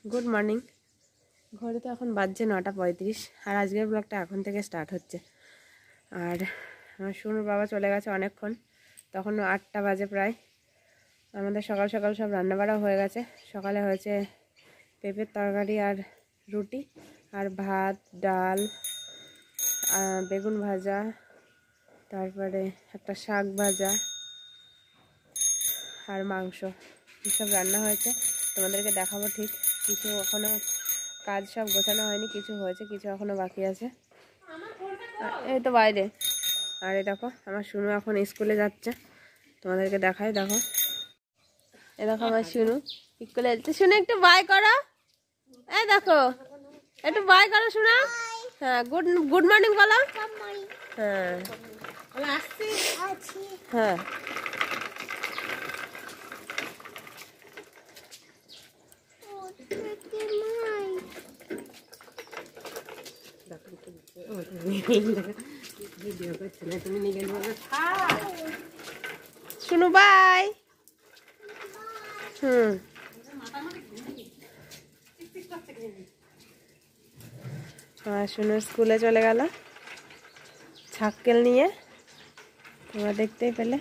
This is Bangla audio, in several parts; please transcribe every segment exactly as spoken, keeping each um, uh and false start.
Good morning. ঘরে তো এখন বাজছে নটা পঁয়ত্রিশ, আর আজকের ব্লগটা এখন থেকে স্টার্ট হচ্ছে। আর আমার শুনুর বাবা চলে গেছে অনেকক্ষণ, তখন আটটা বাজে প্রায়। আমাদের সকাল সকাল সব রান্নাবাড়া হয়ে গেছে। সকালে হয়েছে পেঁপের তরকারি আর রুটি, আর ভাত, ডাল, বেগুন ভাজা, তারপরে একটা শাক ভাজা আর মাংস, এসব রান্না হয়েছে। তোমাদেরকে দেখাবো ঠিক। কিছু এখনো কাজ সব গোছানো হয়নি, কিছু হয়েছে, কিছু এখনো বাকি আছে। এই তো বাইরে। আর এই দেখো আমার শুনু এখন স্কুলে যাচ্ছে, তোমাদেরকে দেখাই। দেখো এ দেখো আমার শুনু স্কুলে যাচ্ছে। শুনে একটু বাই করো। এই দেখো একটু বাই করো শোনা। হ্যাঁ, গুড গুড মর্নিং বলো। হ্যাঁ হ্যাঁ শুনু বাই। হুম হ্যাঁ, শুনু স্কুলে চলে গেল ছাক্কেল নিয়ে, তোমরা দেখতেই পেলে।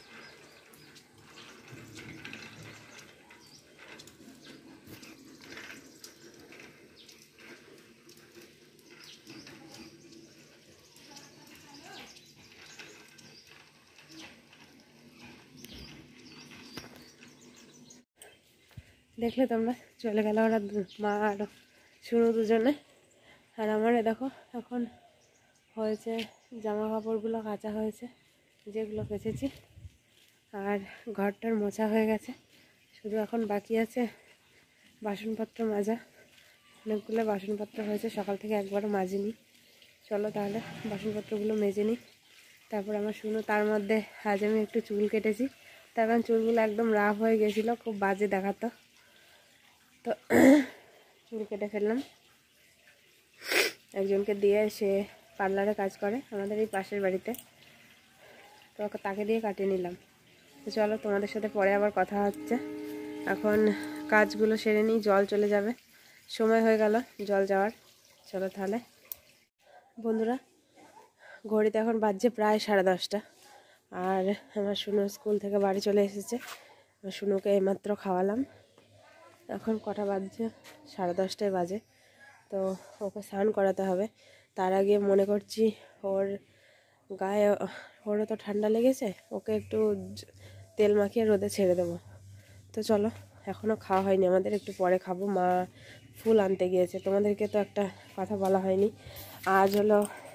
দেখলে তোমরা, চলে গেল ওরা মা আর শুনু দুজনে। আর আমার দেখো এখন হয়েছে জামা কাপড়গুলো কাচা হয়েছে, যেগুলো কেচেছি, আর ঘরটার মোছা হয়ে গেছে। শুধু এখন বাকি আছে বাসনপত্র মাজা। অনেকগুলো বাসনপত্র হয়েছে, সকাল থেকে একবারও মাজিনি। চলো তাহলে বাসনপত্রগুলো মেজে নিই। তারপর আমার শুনো, তার মধ্যে আজ আমি একটু চুল কেটেছি, তার কারণ চুলগুলো একদম রাফ হয়ে গেছিলো, খুব বাজে দেখাতো। তো চুল কেটে ফেললাম একজনকে দিয়ে, সে পার্লারে কাজ করে আমাদের এই পাশের বাড়িতে, তো তাকে দিয়ে কাটিয়ে নিলাম। তো চলো তোমাদের সাথে পরে আবার কথা হচ্ছে। এখন কাজগুলো সেরে নিই, জল চলে যাবে, সময় হয়ে গেল জল যাওয়ার। চলো তাহলে বন্ধুরা, ঘড়িতে এখন বাজছে প্রায় সাড়ে দশটা। আর আমার শুনু স্কুল থেকে বাড়ি চলে এসেছে। আমার শুনুকে এইমাত্র খাওয়ালাম। এখন কটা বাজছে? সাড়ে দশটায় বাজে। তো ওকে স্নান করাতে হবে। তার আগে মনে করছি ওর গায়ে, ওরও তো ঠান্ডা লেগেছে, ওকে একটু তেল মাখিয়ে রোদে ছেড়ে দেবো। তো চলো, এখনও খাওয়া হয়নি আমাদের, একটু পরে খাবো। মা ফুল আনতে গিয়েছে। তোমাদেরকে তো একটা কথা বলা হয়নি, আজ হলো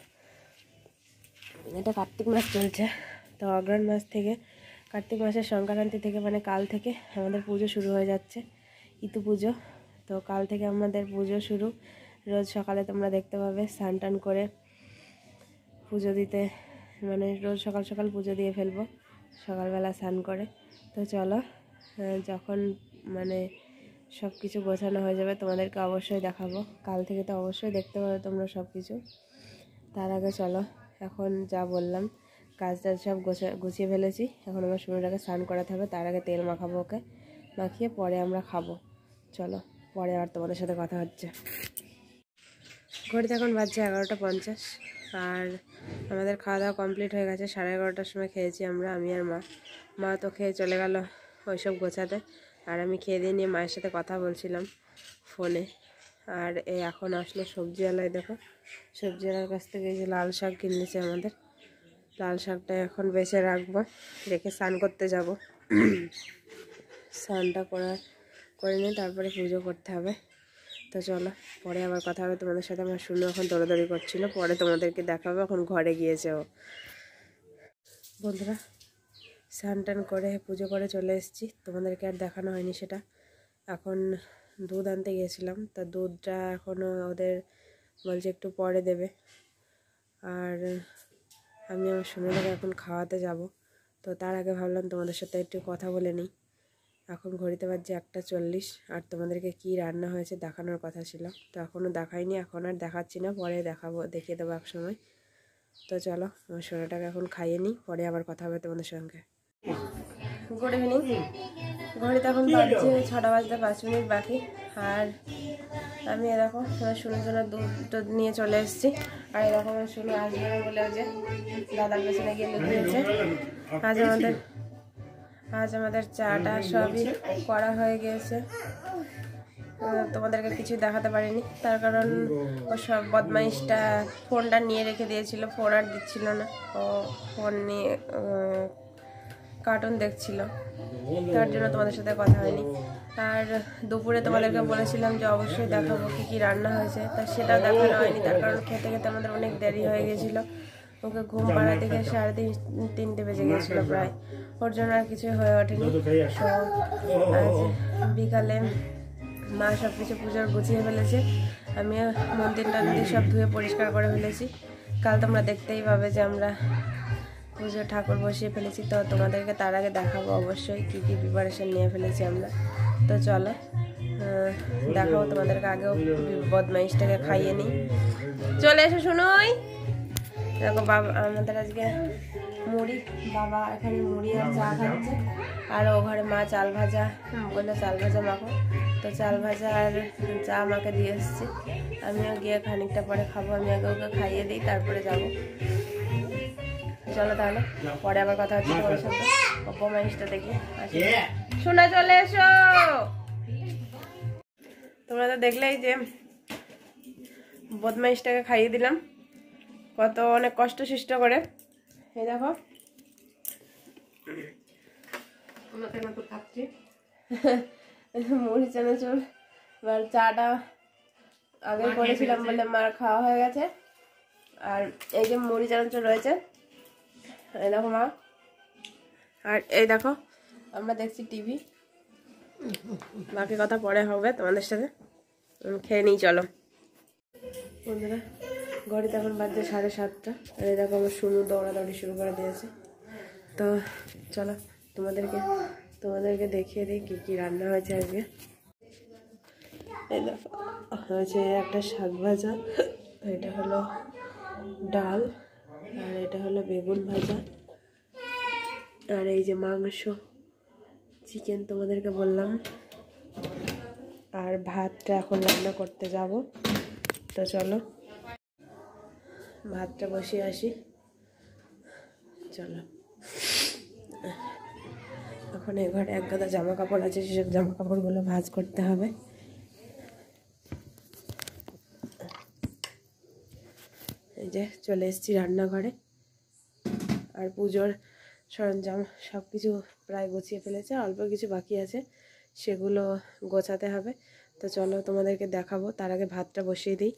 এটা কার্তিক মাস চলছে। তো অগ্রহায়ণ মাস থেকে, কার্তিক মাসের সংক্রান্তি থেকে, মানে কাল থেকে আমাদের পুজো শুরু হয়ে যাচ্ছে, ইতু পুজো। তো কাল থেকে আমাদের পুজো শুরু। রোজ সকালে তোমরা দেখতে পাবে স্নান টান করে পুজো দিতে, মানে রোজ সকাল সকাল পুজো দিয়ে ফেলবো, সকালবেলা স্নান করে। তো চলো, যখন মানে সব কিছু গোছানো হয়ে যাবে তোমাদেরকে অবশ্যই দেখাবো। কাল থেকে তো অবশ্যই দেখতে পাবে তোমরা সব কিছু। তার আগে চলো, এখন যা বললাম কাজ টাজ সব গোছা গুছিয়ে ফেলেছি। এখন আমার শুনুটাকে স্নান করাতে হবে, তার আগে তেল মাখাবো ওকে, মাখিয়ে পরে আমরা খাবো। চলো পরে আর তোমাদের সাথে কথা হচ্ছে। ঘড়িতে এখন বাজছে এগারোটা পঞ্চাশ, আর আমাদের খাওয়া দাওয়া কমপ্লিট হয়ে গেছে। সাড়ে এগারোটার সময় খেয়েছি আমরা, আমি আর মা। মা তো খেয়ে চলে গেল ওইসব গোছাতে, আর আমি খেয়ে দিয়ে নিয়ে মায়ের সাথে কথা বলছিলাম ফোনে। আর এই এখন আসলো সবজিওয়ালায়, দেখো সবজিওয়ালার কাছ থেকে এই যে লাল শাক কিনেছে আমাদের। লাল শাকটা এখন বেছে রাখবো, রেখে স্নান করতে যাব। স্নানটা করা করে নিয়ে তারপরে পুজো করতে হবে। তো চলো পরে আবার কথা হবে তোমাদের সাথে। আমার শুনে এখন দৌড়াদৌড়ি করছিল, পরে তোমাদেরকে দেখাবো। এখন ঘরে গিয়েছে ও। বন্ধুরা, স্নান টান করে পুজো করে চলে এসেছি, তোমাদেরকে আর দেখানো হয়নি সেটা। এখন দুধ আনতে গিয়েছিলাম, তা দুধটা এখনও ওদের বলছে একটু পরে দেবে। আর আমি আমার শুনেটাকে এখন খাওয়াতে যাব। তো তার আগে ভাবলাম তোমাদের সাথে একটু কথা বলে নিই। এখন ঘড়িতে বাজছে একটা চল্লিশ, আর তোমাদেরকে কি রান্না হয়েছে দেখানোর কথা ছিল, তো এখনও দেখাইনি। এখন আর দেখাচ্ছি না, পরে দেখাবো, দেখিয়ে দেবো এক সময়। তো চলো আমার সোনাটাকে এখন খাইয়ে নিই, পরে আবার কথা হবে তোমাদের সঙ্গে। Good evening. ঘড়িতে এখন বাজছে ছটা বাজতে পাঁচ মিনিট বাকি। আর আমি এরকম শুনুর জন্য দুধ নিয়ে চলে এসেছি। আর এরকম শুনু আসবে বলে যে দাদার পেছনে গিয়ে লুকিয়েছে। আজ আমাদের আজ আমাদের চাটা সবই করা হয়ে গিয়েছে। তোমাদেরকে কিছু দেখাতে পারিনি, তার কারণ ও সব বদমাইশটা ফোনটা নিয়ে রেখে দিয়েছিল, ফোন আর দিচ্ছিল না। ও ফোন নিয়ে কার্টুন দেখছিল, তার জন্য তোমাদের সাথে কথা হয়নি। আর দুপুরে তোমাদেরকে বলেছিলাম যে অবশ্যই দেখাবো কী কী রান্না হয়েছে, তা সেটা দেখানো হয়নি, তার কারণ খেতে খেতে আমাদের অনেক দেরি হয়ে গেছিলো। ওকে ঘুম পাড়া থেকে সাড়ে তিন তিনটে বেজে গিয়েছিলো প্রায়, ওর জন্য আর কিছুই হয়ে ওঠেনি। তো আজ বিকালে মা সব কিছু পুজোর গুছিয়ে ফেলেছে, আমিও মন্দির টন্দির সব ধুয়ে পরিষ্কার করে ফেলেছি। কাল তোমরা দেখতেই পাবে যে আমরা পুজো ঠাকুর বসিয়ে ফেলেছি, তো তোমাদেরকে তার আগে দেখাবো অবশ্যই কী কী প্রিপারেশন নিয়ে ফেলেছি আমরা। তো চলো দেখাবো তোমাদেরকে, আগেও বদমাইশটাকে খাইয়ে নিই। চলে এসো শুনুই। দেখো বাবা আমাদের আজকে মুড়ি, বাবা এখানে মুড়ি আর চা খাচ্ছে, আর ও ঘরে মা চাল ভাজা বললো চাল ভাজা মাখো, তো চাল ভাজা আর চা মাকে দিয়ে এসেছি। আমিও গিয়ে খানিকটা পরে খাবো, আমি আগে ওকে খাইয়ে দিই তারপরে যাবো। চলো তাহলে পরে আবার কথা হচ্ছে তোমার সাথে। বদমাইশটা দেখি শোনা, চলে এসো। তোমরা তো দেখলেই যে বদমাইশটাকে খাইয়ে দিলাম কত অনেক কষ্ট সৃষ্ট করে। এই দেখো খাচ্ছি মুড়ি চানাচুর, এবার চাটা আগে করেছিলাম বলে মার খাওয়া হয়ে গেছে। আর এই যে মুড়ি চানাচুর রয়েছে, এই দেখো মা। আর এই দেখো আমরা দেখছি টিভি, বাকি কথা পরে হবে তোমাদের সাথে। খেয়ে নিই চলো বন্ধুরা। ঘড়িতে এখন বাজছে সাড়ে সাতটা, আর এই দেখো আমার শুরু দৌড়াদৌড়ি শুরু করে দিয়েছে। তো চলো তোমাদেরকে তোমাদেরকে দেখিয়ে দিই কী কী রান্না হয়েছে আজকে। এই দেখো হয়েছে একটা শাক ভাজা, এটা হলো ডাল, আর এটা হলো বেগুন ভাজা, আর এই যে মাংস চিকেন তোমাদেরকে বললাম, আর ভাতটা এখন রান্না করতে যাব। তো চলো ভাতটা বসিয়ে আসি। চলো এখন এই ঘরে এক গাদা জামা কাপড় আছে, সেসব জামা কাপড়গুলো ভাঁজ করতে হবে। এই যে চলে এসেছি রান্নাঘরে, আর পুজোর সরঞ্জাম সব কিছু প্রায় গুছিয়ে ফেলেছে, অল্প কিছু বাকি আছে সেগুলো গোছাতে হবে। তো চলো তোমাদেরকে দেখাবো, তার আগে ভাতটা বসিয়ে দিই।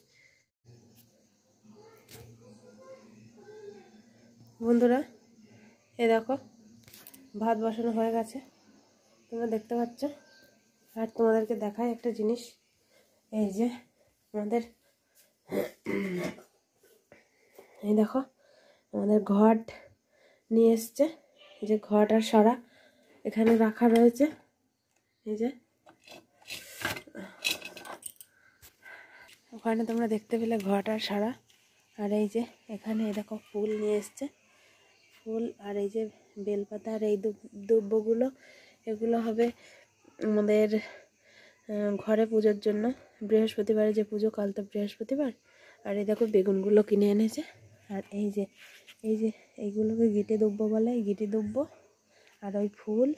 বন্ধুরা এ দেখো ভাত বসানো হয়ে গেছে, তোমরা দেখতে পাচ্ছ। আর তোমাদেরকে দেখাই একটা জিনিস, এই যে আমাদের এই দেখো আমাদের ঘট নিয়ে এসছে, এই যে ঘট আর সরা এখানে রাখা রয়েছে। এই যে ওখানে তোমরা দেখতে পেলে ঘট আর সরা, আর এই যে এখানে এই দেখো ফুল নিয়ে এসছে, ফুল আর এই যে বেলপাতা, আর এই দ্রব্যগুলো এগুলো হবে আমাদের ঘরে পুজোর জন্য। বৃহস্পতিবারে যে পুজো, কাল তো বৃহস্পতিবার। আর এই দেখো বেগুনগুলো কিনে এনেছে, আর এই যে এই যে এইগুলোকে গিটে দ্রব্য বলে, গিটে দ্রব্য। আর ওই ফুল,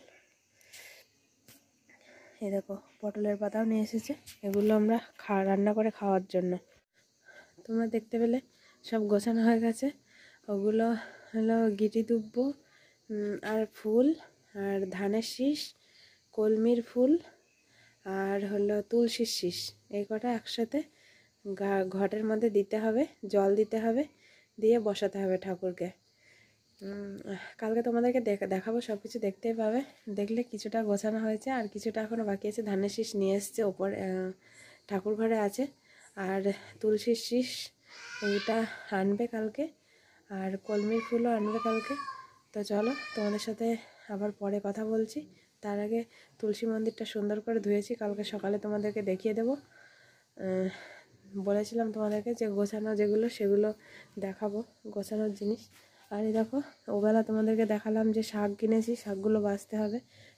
এই দেখো পটলের পাতাও নিয়ে এসেছে, এগুলো আমরা খাওয়া রান্না করে খাওয়ার জন্য। তোমরা দেখতে পেলে সব গোছানো হয়ে গেছে। ওগুলো হলো গিটি দুব্ব আর ফুল, আর ধানের শীষ, কলমির ফুল, আর হলো তুলসীর শীষ, এই কটা একসাথে ঘটের মধ্যে দিতে হবে, জল দিতে হবে, দিয়ে বসাতে হবে ঠাকুরকে। কালকে তোমাদেরকে দেখাবো, সব কিছু দেখতেই পাবে। দেখলে কিছুটা গোছানো হয়েছে, আর কিছুটা এখনও বাকি আছে। ধানের শীষ নিয়ে এসছে, ওপর ঠাকুর ঘরে আছে, আর তুলসীর শীষ এইটা আনবে কালকে, আর কলমির ফুলও আনবে কালকে। তো চলো তোমাদের সাথে আবার পরে কথা বলছি। তার আগে তুলসী মন্দিরটা সুন্দর করে ধুয়েছি, কালকে সকালে তোমাদেরকে দেখিয়ে দেব। বলেছিলাম তোমাদেরকে যে গোছানো যেগুলো সেগুলো দেখাবো, গোছানোর জিনিস। আর এই দেখো ওবেলা তোমাদেরকে দেখালাম যে শাক কিনেছি, শাকগুলো বাছতে হবে। তো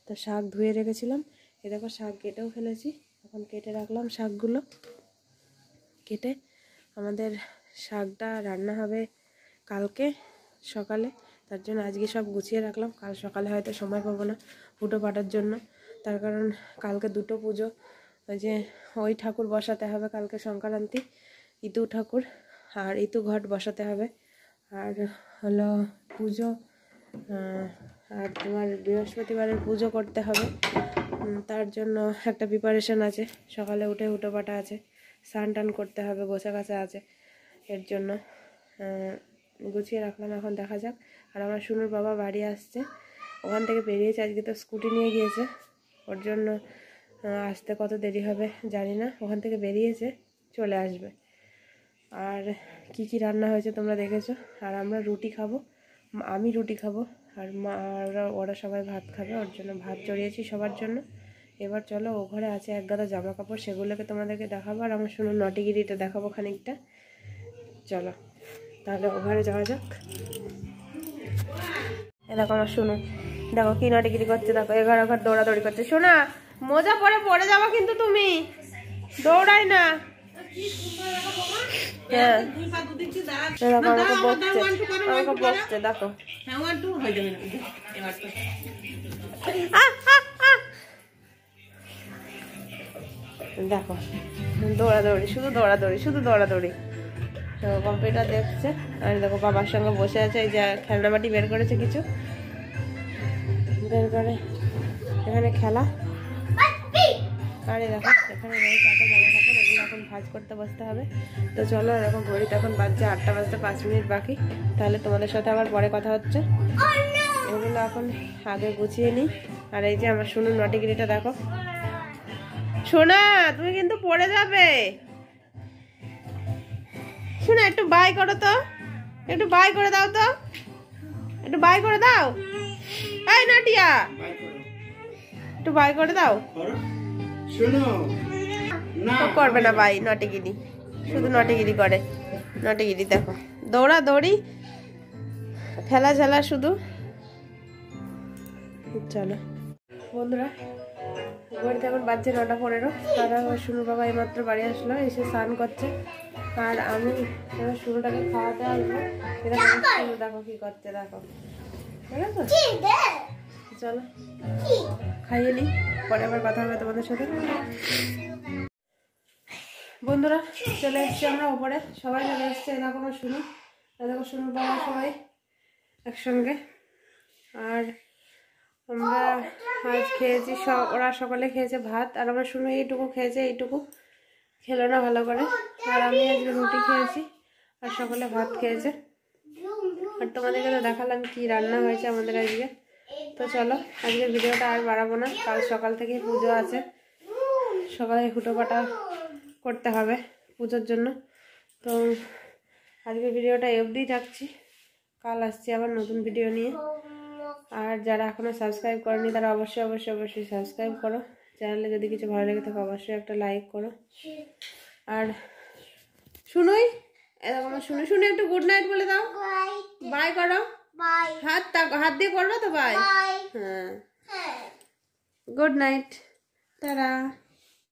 তো শাক ধুয়ে রেখেছিলাম, এ দেখো শাক কেটেও ফেলেছি। এখন কেটে রাখলাম শাকগুলো। কেটে আমাদের শাকটা রান্না হবে কালকে সকালে, তার জন্য আজকে সব গুছিয়ে রাখলাম। কাল সকালে হয়তো সময় পাবো না ফুটো পাটার জন্য, তার কারণ কালকে দুটো পুজো। ওই যে ওই ঠাকুর বসাতে হবে কালকে সংক্রান্তি, ইতু ঠাকুর, আর ইতু ঘট বসাতে হবে। আর হলো পুজো, আর তোমার বৃহস্পতিবারের পুজো করতে হবে, তার জন্য একটা প্রিপারেশন আছে। সকালে উঠে হুটো পাটা আছে, স্নান টান করতে হবে, গোছা গাছা আছে, এর জন্য গুছিয়ে রাখলাম। এখন দেখা যাক। আর আমার শুনুর বাবা বাড়ি আসছে, ওখান থেকে বেরিয়েছে, আজকে তো স্কুটি নিয়ে গিয়েছে, ওর জন্য আসতে কত দেরি হবে জানি না। ওখান থেকে বেরিয়েছে, চলে আসবে। আর কি কি রান্না হয়েছে তোমরা দেখেছো। আর আমরা রুটি খাবো, আমি রুটি খাবো, আর মা ওরা সবাই ভাত খাবে, ওর জন্য ভাত চড়িয়েছি সবার জন্য। এবার চলো, ও ঘরে আছে এক গাদা জামা কাপড়, সেগুলোকে তোমাদেরকে দেখাবো। আর আমার শুনুন নটিগিরিটা দেখাবো খানিকটা। চলো তাহলে ও ঘরে যাওয়া যাক। এরকম আমার শুনুন, দেখো কি নটিগিরি করছে, দেখো এঘর ওঘর দৌড়াদৌড়ি করছে। শোনা, মোজা পরে পড়ে যাবা কিন্তু, তুমি দৌড়াই না। হ্যাঁ আমাকে বকছে, আমাকে বকছে, দেখো দেখো দৌড়াদৌড়ি, শুধু দৌড়াদৌড়ি, শুধু দৌড়াদৌড়ি। কম্পিউটার দেখছে, আর দেখো বাবার সঙ্গে বসে আছে। এই যে খেলনাবাটি বের করেছে কিছু, বের করে এখানে খেলা। আরে দেখো এখানে রয়েছে এত জামা কাপড়, এগুলো এখন ভাঁজ করতে বসতে হবে। তো চলো, এরকম ঘড়িতে এখন বাজছে আটটা বাজতে পাঁচ মিনিট বাকি। তাহলে তোমাদের সাথে আবার পরে কথা হচ্ছে। এগুলো এখন আগে গুছিয়ে নিই। আর এই যে আমার শুনুন নটিগিরিটা দেখো। শোনা, তুমি কিন্তু পড়ে যাবে। শোনা, একটু বাই করো তো, একটু বাই করে দাও তো, একটু বাই করে দাও। এই নাটিয়া, একটু বাই করে দাও। করবে না বাই, নটিগিরি, শুধু নটিগিরি করে। নটিগিরি দেখো, দৌড়া দৌড়ি, খেলা ঝেলা শুধু। চলো বন্ধুরা, ঘড়িতে এখন বাজছে নটা পনেরো। আর আমার শুনুর বাবা এইমাত্র বাড়ি আসলো, এসে স্নান করছে। আর আমি এবার শুনুটাকে খাওয়াতে আসবো। এটা শুরু দেখো কি করছে, দেখো ঠিক আছে। চলো খাইয়ে নিই, পরে আবার কথা হবে তোমাদের সাথে। বন্ধুরা চলে এসছি আমরা ওপরে, সবাই চলে এসছে। এরকম আমার শুনু, এরকম শুনুর বাবা সবাই একসঙ্গে। আর আমরা আজ খেয়েছি, ওরা সকালে খেয়েছে ভাত, আর আমার শুনু এইটুকু খেয়েছে, এইটুকু খেলো না ভালো করে। আর আমি আজকে রুটি খেয়েছি, আর সকালে ভাত খেয়েছে। আর তোমাদেরকে তো দেখালাম কি রান্না হয়েছে আমাদের আজকে। তো চলো, আজকে ভিডিওটা আর বাড়াবো না, কাল সকাল থেকে পুজো আছে, সকালে হুটোপাটা করতে হবে পুজোর জন্য। তো আজকে ভিডিওটা অবধিই রাখছি, কাল আসছি আবার নতুন ভিডিও নিয়ে। আর যারা এখনও সাবস্ক্রাইব করেনি তারা অবশ্যই অবশ্যই অবশ্যই সাবস্ক্রাইব করো। চ্যানেলে যদি কিছু ভালো লেগে থাকে অবশ্যই একটা লাইক করো। আর শুনুই, এরকম শুনে শুনে একটু গুড নাইট বলে দাও, বাই করো। হাত হাত দিয়ে করবো তো, বাই। হ্যাঁ, গুড নাইট, টাটা।